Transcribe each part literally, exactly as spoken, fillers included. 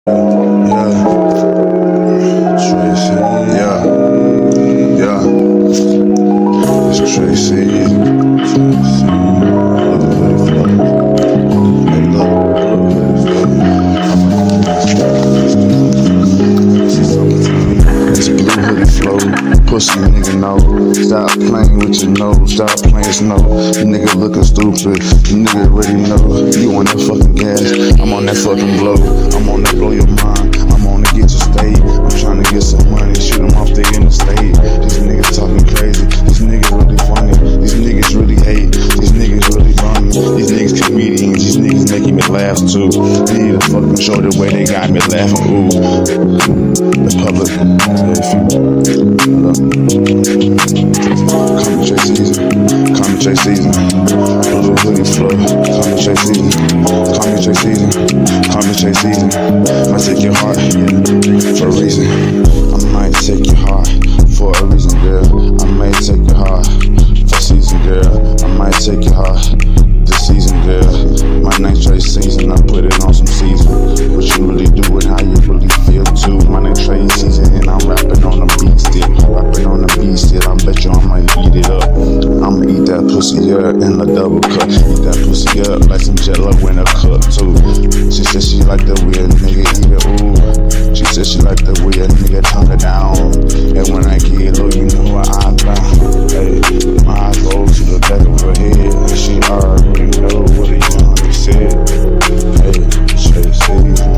Yeah, yeah, it's treyseason. It's blue hoodie flow, pussy nigga know. Stop playing with your nose, stop playing snow. The nigga looking stupid, the nigga already know. You on that fucking gas, I'm on that fucking blow. I'm on that blow your mind, I'm on to get your state. I'm trying to get some money, shoot them off the interstate. These niggas talking crazy, these niggas really funny. These niggas really hate, these niggas really funny. These niggas comedians, these niggas making me laugh too. They need to fucking show the way they got me laughing, ooh. The public, if you, call me treyseason, call me treyseason. Blue hoodie flow, call me treyseason, call me treyseason, call me treyseason. I take your heart, yeah, for a reason. I might take your heart for a reason, girl. I might take your heart for season, girl. I might take your heart this season, girl. My name's treyseason, I put it on some season. What you really do and how you really feel too. My name's treyseason and I'm rapping on the beat still. Rapping on the beat still, I bet you I might eat it up. I'ma eat that pussy up in a double cup. Eat that pussy up like some jello in a cup too. She said she like the way a nigga eat it, ooh. She said she like the way a nigga tongue it down. And when I get low, you know where I bound. Hey, my eyes roll to the back of her head. She already know what a young nigga said. Hey, treyseason.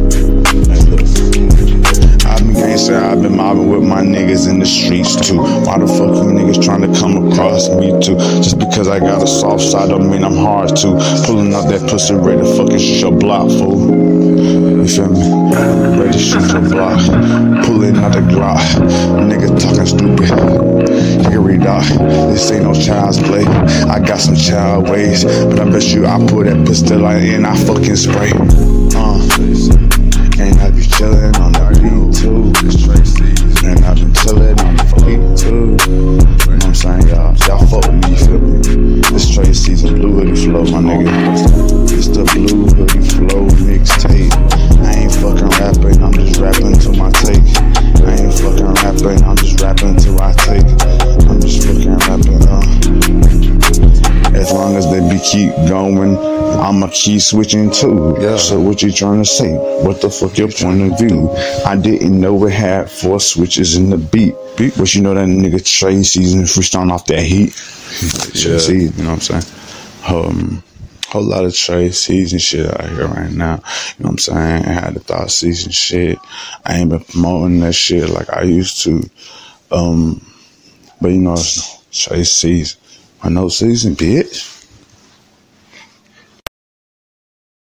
I've been gangster, I've been mobbing with my niggas in the streets too. Why the fuck you niggas trying to come across me too? Just because I got a soft side don't mean I'm hard to. Pulling out that pussy ready to fucking shoot your block, fool. You feel me? Ready to shoot your block. Pulling out the Glock. Nigga talking stupid. Here dog. This ain't no child's play. I got some child ways, but I bet you I put that pistol in, I fucking spray. Uh, and I be chillin' on the beat too. And I been chillin' on the beat too. You know what I'm saying, y'all? Y'all fuck with me, you feel me? This treyseason blue hoodie flow, my nigga. It's the blue hoodie flow mixtape. I ain't fucking rapping, I'm just rapping to my take. I ain't fucking rapping, I'm just rapping till I take. I'm just fucking rapping, uh. As long as they be keep going, I'ma keep switching too. Yeah. So what you trying to say? What the fuck your point of view? I didn't know it had four switches in the beat. beat. But you know that nigga treyseason freestyling off that heat. Yeah. See, you know what I'm saying? Um, whole lot of treyseason shit out here right now. You know what I'm saying? I had the thought season shit. I ain't been promoting that shit like I used to. Um, but you know, it's treyseason. I know season, bitch.